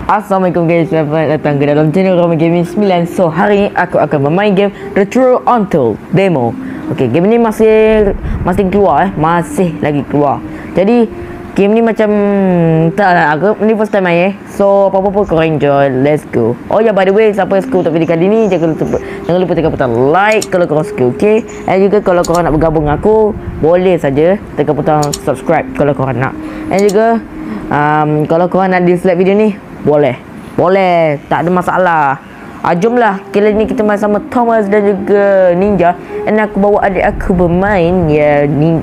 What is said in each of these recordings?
Assalamualaikum guys, selamat datang ke dalam channel Roma Gaming 9. So hari ni aku akan bermain game The True Untold Demo. Okay, game ni masih keluar masih lagi keluar. Jadi game ni macam tak lah, aku ni first time main So apa-apa korang enjoy, let's go. Oh ya, by the way, siapa yang suka untuk video kali ni jangan lupa tekan butang like kalau korang suka, okay? And juga kalau korang nak bergabung dengan aku, boleh saja tekan butang subscribe kalau korang nak. And juga kalau korang nak dislike video ni, boleh, tak ada masalah. Jomlah, kali ni kita main sama Thomas dan juga Ninja. Dan aku bawa adik aku bermain, ya ni.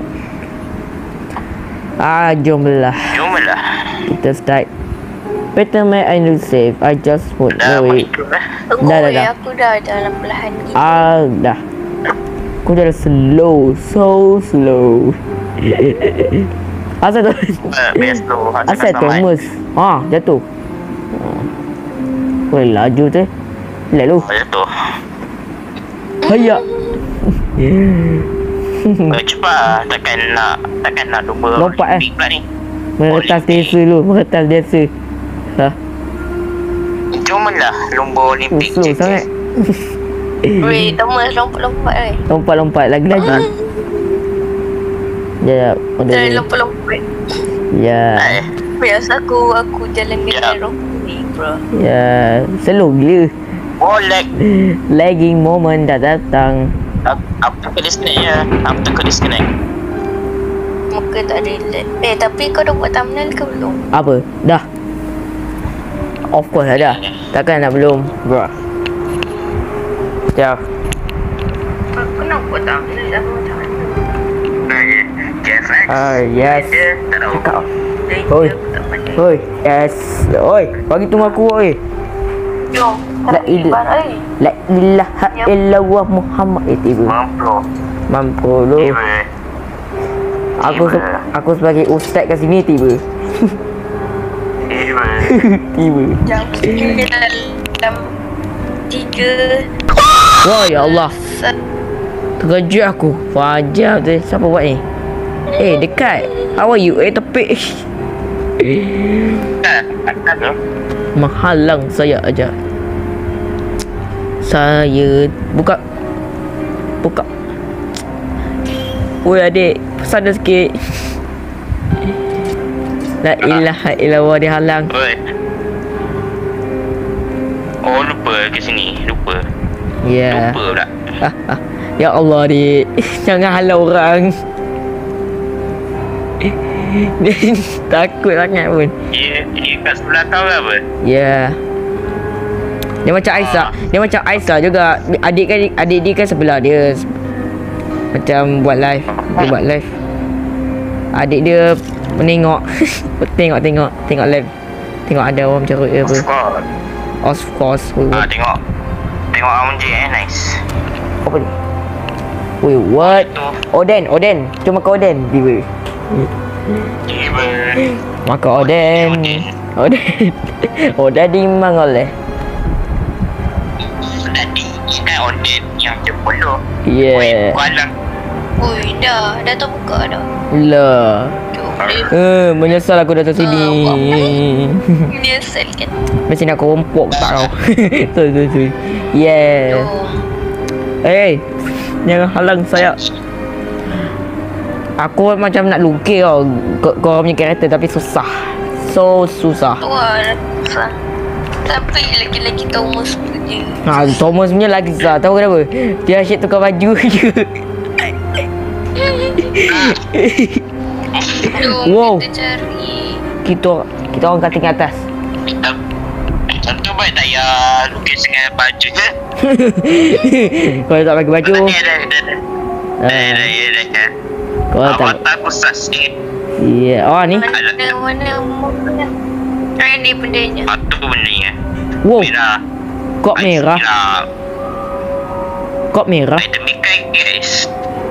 Jomlah kita start. Better make I know safe. I just won't know it. Dah. Aku dah dalam perlahan gitu. Dah. Aku dah slow, so slow. Asal tu? Asal Thomas. Jatuh. Boleh laju tu. Lalu. Jatuh. Hayak. Cepat. Takkan nak lumba lompat pula ni. Meretas desa dulu. Cumalah lumba Olimpik slow je. sangat. Weh, Thomas lompat. Lompat lagi. Ya. Jangan lompat. Ya. Biasa aku jalan dengan rompi, bro. Ya. Slow gila. Lag. Lagging moment dah datang. Apa kau disconnect? Muka tak ada lag. Tapi kau dah buat thumbnail ke belum? Apa? Dah. Of course dah. Takkan nak belum, bro. Sekejap. Aku nak buat thumbnail dah macam mana? Yes. Tak tahu. Cakap. Oi. Oi. Yes. Oi, bagi tunggu aku, oi. Jom. La ilaha illallah Muhammad. Tiba. Mampu lu. Aku sebagai ustaz kat sini tiba. Tiba. Jam dalam 3. Wah, ya Allah. Terkejut aku. Fajar tu. Siapa buat ni? Dekat. How are you? Tepi. Menghalang saya aja. Saya buka. Oi adik, pesan dah sikit. La ilaha illallah, dihalang. Oi. Oh, lupa ke sini. Lupa pula. Ya Allah, dik. Jangan halau orang. Takut sangat pun. Dia kat sebelah kau ke apa? Ya. Dia macam Aisyah juga. Adik dia kan sebelah dia. Macam buat live. Dia buat live. Adik dia menengok. Tengok live. Tengok ada orang carut ke apa. Of course. Tengok Amun J, nice. Apa ni? Wait, what? Oden. Cuma makan oden. Tiba. Makan oden. Oden dimang oleh. Kan oden yang jepolo. Yeah. Ui, dah terbuka dah. Lah. Menyesal aku datang sini. Menyesal kan. Mesti nak kerompok tak kau. Tu. Yeah. Jangan halang saya. Aku macam nak lukis kau punya karakter tapi susah. So susah. Susah. Tapi lagi-lagi Thomas punya. Thomas punya lagi susah. Tahu kenapa? Dia asyik tukar baju je. Wow. Kita cari. Kita orang kat tingkat atas. Tentu baik tak payah lukis dengan baju je. Kalau tak pakai baju. Dah. Kau tak. Avatar pusat sikit. Ya. Ni. Mana ini bendanya. Itu bendanya. Wow. Merah. Kok merah. Item Mikai, guys.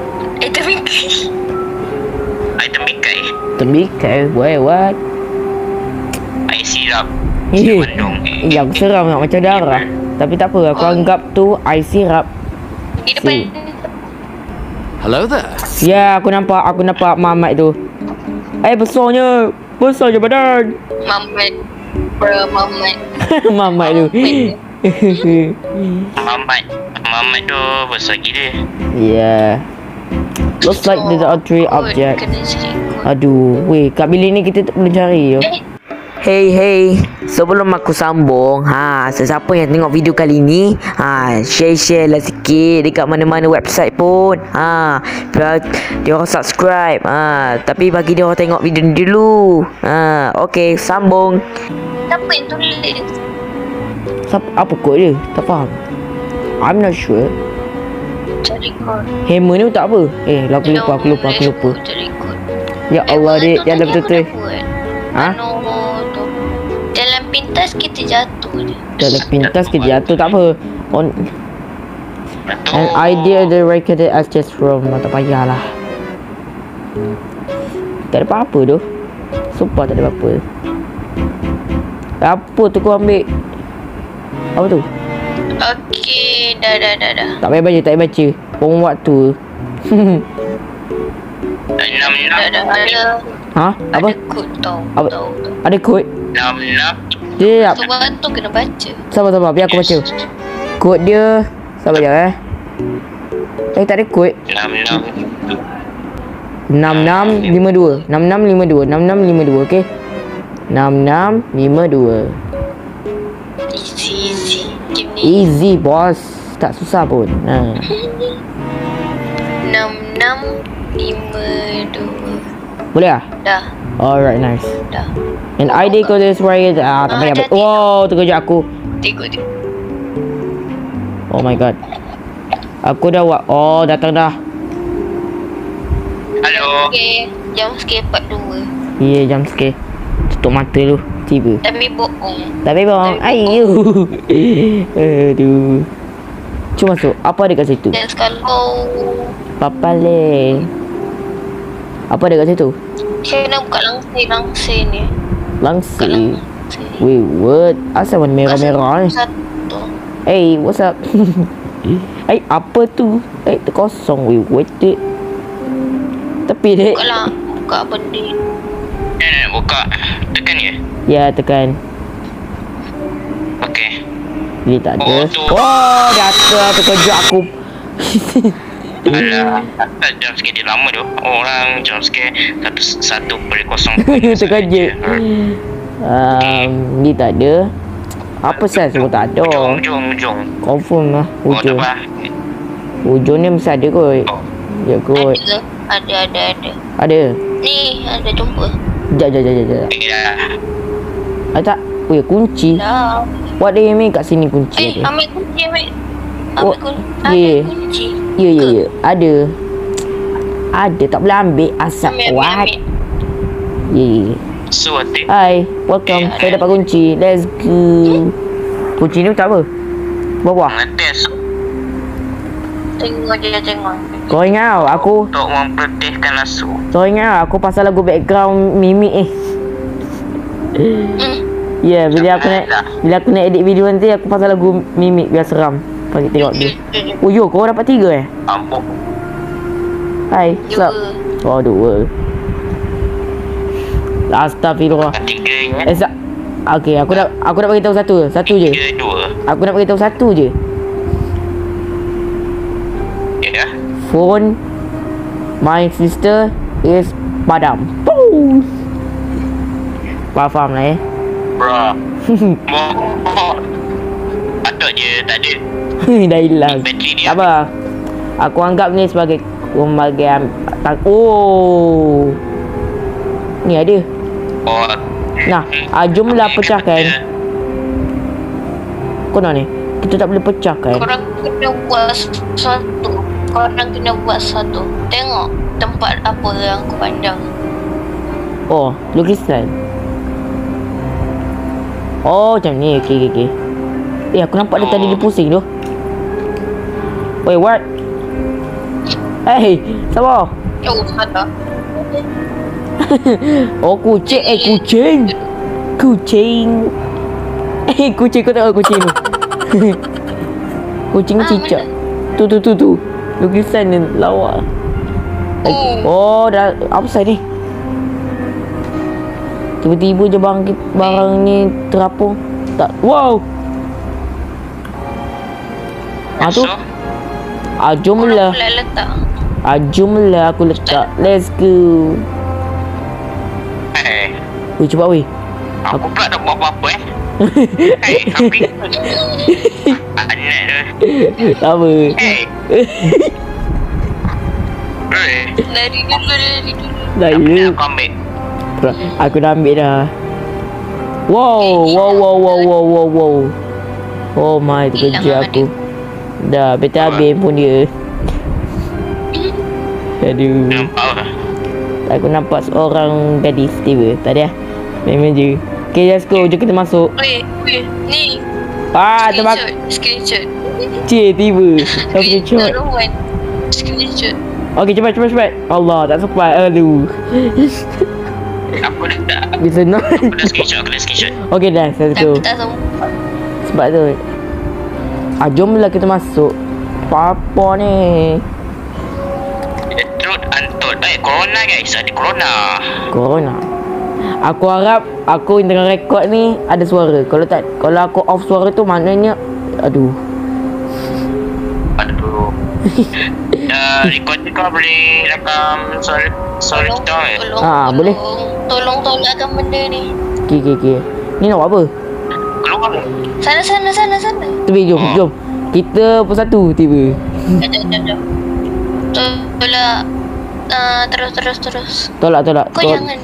Item Mikai. Tembikai. What? Air sirap. Yang seram nak macam darah. Tapi tak apa, aku anggap tu air sirap. Di depan. Hello there. Ya, aku nampak Mamat tu. Besarnya badan. Mamat. Mamat tu. Mamat tu besar gila. Yeah. Looks like there's a three object. Kena sikit kot. Aduh, weh, kat bilik ni kita tak perlu cari yo. Hey, sebelum aku sambung, sesiapa yang tengok video kali ni, share lah sikit dekat mana-mana website pun. Biar dia orang subscribe. Tapi bagi dia orang tengok video ni dulu. Okey, sambung. Siapa yang tulis? Apa kod dia? Tak faham. I'm not sure. Cari kod. Hammer ni tak apa. Aku lupa. Cari kod. Ya Allah, dek, jangan betul-betul. Ha? Tu. Dalam pintas kita jatuh je. Dalam pintas kita jatuh tak apa. An idea the recorded as just from. Tak payahlah. Tak ada apa-apa tu. Sumpah tak ada apa-apa. Apa tu kau ambil? Apa tu? Okey, dah. Tak payah baca. Buang waktu. Dah. Ha? Apa? Ada kod tau. Apa? Tahu. Ada kod? 66. Dia Sebab tu kena baca. Sabar, biar aku baca. Kod dia. Sabar sekejap tak ada kod. 6652. 6652, okey. 6652. Easy. Game ni. Easy, bos. Tak susah pun. 6652. Boleh ah? Dah. Alright, nice. Dah. And ID code is right. Tak payah. dah Wow, terkejut aku. Tengok. Oh my god. Aku dah buat. Oh, datang dah. Halo. Okey, jam sikit part 2. Ya, jam sikit. Tutup mata lu. Tiba. Tapi bohong. Tapi bang, ayu. Aduh. Cuma masuk. Apa ada kat situ? Dan kalau Papa le. Apa ada kat situ? saya nak buka langsir ni. Langsir. Wait, what? Asal warna merah-merah ni? Satu. Hey, what's up? Apa tu? Terkosong. Wait, what it? Tepi dek. Buka lah. Buka benda. Nak buka. Tekan ya? Ya, tekan. Okey. Ni tak ada. Oh, tu. Oh, jatuh. Terkejut aku. Alah, tak jam sikit dia lama tu. Orang jam sikit 1.0. Terkejut. Ni tak ada. Apa sah semua tak ada. Ujung. Confirm lah. Oh, tak Ujung. apa. Ujung ni mesti ada kot. Oh. Ya kot. Ada. Ada. Ni, ada jumpa. Sekejap. Ya. Tak. Oh ya, kunci. Dah. What do you mean kat sini kunci ada? Ambil kunci, Oh, Ada yeah. kunci. Ya. Ada. Tak boleh ambil. Asap what? Ya. So, atik. Hai, welcome. Saya dapat kunci. Let's go. Kunci ni tak apa. Bawah. Ngetes Tengok. Kau ingat aku untuk mempertihkan lasu. aku pasal lagu background mimik Ya, bila aku nak edit video nanti aku pasal lagu mimik biar seram. Bagi tengok dia. Oh yo, kau dapat 3 Ampun. Hai, sup? Oh, 2. Astagfirullah. 3 ya. Okay, aku nak bagi tahu satu je. 2. Aku nak bagi tahu satu je. Ya. Phone my sister is padam. Boom. Faham lah Bro. Patut je tak ada. Dah hilang. Bateri dia. Tak apa. Aku anggap ni sebagai oh. Ni ada. Oh. Nah, jumlah pecahkan. Kau nak ni? Kita tak boleh pecahkan. Korang kena buat satu. Tengok tempat apa yang aku pandang. Oh, lukisan. Oh, macam ni. Okey. Aku nampak dia tadi dia pusing tu. Wait, what? Hey, sabar. Salah. Oh, kucing. Kucing. Kucing, kau tengok kucing tu. Kucing cicak. Tu. Lukisan ni lawa. Oh, dah apa sah ni? Tiba-tiba je barang ni terapung. Tak. Wow. Tu. Jomlah. Pula letak. Jomlah aku letak. Let's go. Weh, cepat weh. Aku pula tak buat apa-apa Hampir anak tu. Tak apa. Lari dulu. Dah ya. Aku ambil. Aku dah ambil dah. Wow. Oh my, terkejut aku. Dah, betul habis pun dia. Aduh. Nampak. Aku nampak seorang gadis tiba. Tak ada. Memang je. Okay, let's go. Jom kita masuk. Weh, ni. Terbakar. Screenshot. Cik, tiba. Okay, cepat. Screenshot. Okay, cepat. Allah, tak sempat. Aduh. Aku dah Bisa nak. Aku dah screenshot. Okay, dah. Let's go. Tak sempat. Sebab tu. Jomlah kita masuk. Apa ni? Truth Untold. Corona guys. Ada corona. Aku harap aku yang tengah rekod ni ada suara. Kalau aku off suara tu maknanya aduh. Record ni kau boleh rakam suara kita Boleh. Tolong tolakkan benda ni. Okay. Ni nak buat apa? Keluar. Sana. Tepi, jom. Kita persatu tiba. Jom. Tolak. Terus. Tolak. Kau jangan.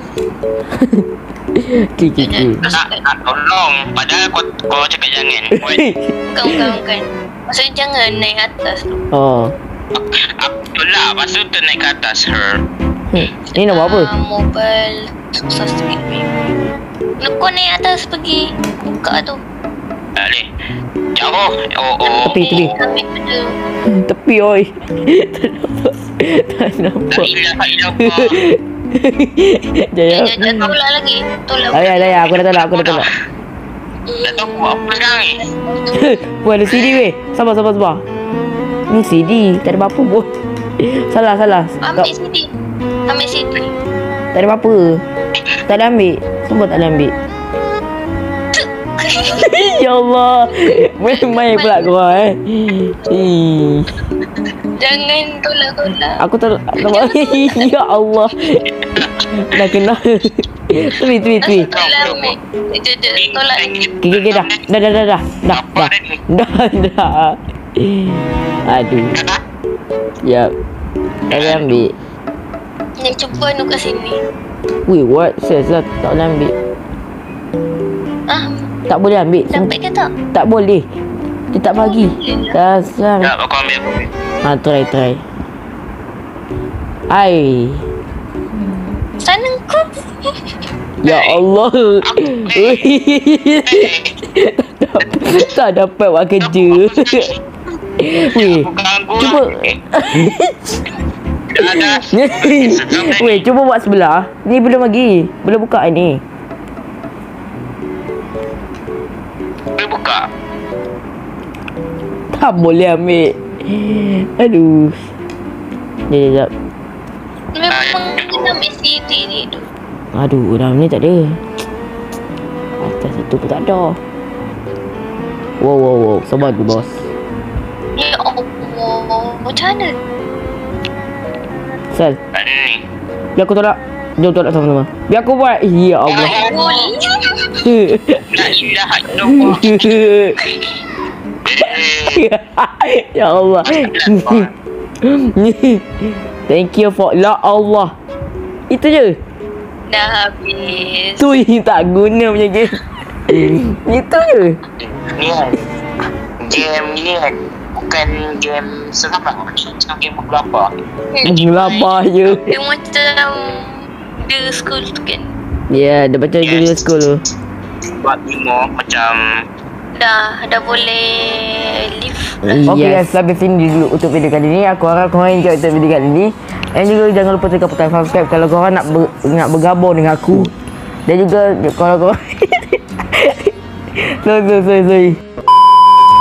Okay. Nak tolong. Padahal kau cakap jangan. Bukan. Maksudnya jangan naik atas tu. Betul lah. Lepas tu naik ke atas her. Ni nak buat apa? Mobile susah sikit. Kau naik atas pergi buka tu. Tak boleh. Jauh. Tepi. Ambil benda. Tepi oi. Tak nampak. Tak hilang. Jaya. Tolak lagi. Tolak. Ayah, aku dah tolak. Dah tahu buat apa sekarang ni. Weh, ada CD weh. Sabar. Ni CD. Tak ada apa-apa pun. Salah. Ambil CD. Tak ada apa-apa. Tak ada ambil. Semua tak ada ambil. Ya Allah. Main pula korang Jangan tolak. Aku tolak. Ya Allah. Dah kena. Tepi. Tolak ambil. Tolak. Okay, dah. Aduh. Yap. Tak boleh ambil. Ni cuba nu kat sini. Weh, what? Serius lah. Tak boleh ambil. Tak boleh ambil. Dapat ke tak? Tak boleh. Dia tak bagi. Dasar. Tak, aku ambil. Try. Ai. Sana kau. Ya Allah. Tak dapat buat kerja. Weh, cuba. Weh, cuba buat sebelah. Ni belum lagi. Belum buka ni. Boleh buka. Tak boleh ambil. Aduh. Sekejap. Memang kena ambil CD ni tu. Aduh, dalam ni tak ada. Atas itu pun tak ada. Wow. Sabar dulu, bos. Ya Allah. Macam mana? Sal, Tak ada ni. biar aku tolak. Jom tolak sama-sama. Biar aku buat. Ya Allah. La ilaha illallah. Ya Allah. Thank you for la Allah. Itu je. Dah habis. Tu tak guna punya game. Itu je. Ni kan game ni kan bukan game seram lah. Macam game bergelapar. Gelapar je. Dia macam The School tu kan. Ya, dia baca junior school tu. Buat demo macam Dah boleh live. Okay guys, sampai sini dulu untuk video kali ni. Aku harap korang enjoy untuk video kali ni. Dan juga jangan lupa tekan butang subscribe kalau korang nak bergabung dengan aku. Dan juga kalau korang sorry.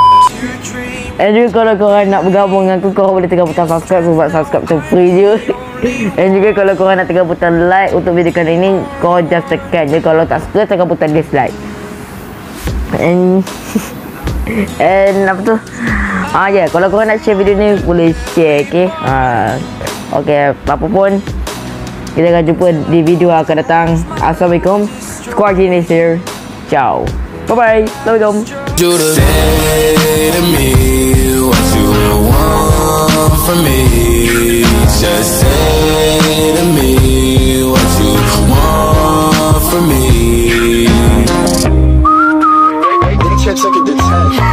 Dan juga kalau korang nak bergabung dengan aku, korang boleh tekan butang subscribe sebab subscribe tu free je. Dan juga kalau korang nak tekan butang like untuk video kali ini, korang just tekan je. Kalau tak suka, tekan butang dislike. And apa tu? Kalau korang nak share video ni, boleh share, okay? Okay, apa pun, kita akan jumpa di video akan datang. Assalamualaikum. Squad Genius here. Ciao. Bye-bye. Assalamualaikum. You to say to me what you want from me. Just say to me what you want from me. They can't take it to 10.